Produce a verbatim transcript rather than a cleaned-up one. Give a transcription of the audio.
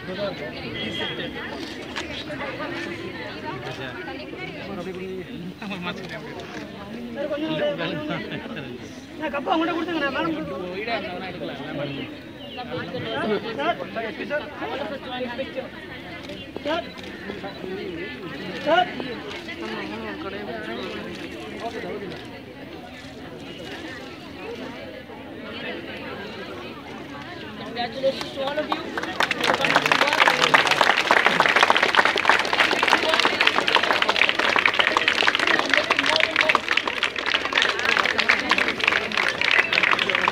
கப்பா உங்கள்கிட்ட கொடுத்துங்க Congratulations to all of you.